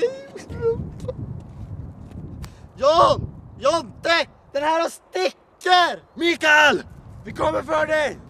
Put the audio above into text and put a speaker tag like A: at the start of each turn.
A: Jonte! Den här sticker!
B: Mikael! Vi kommer för dig!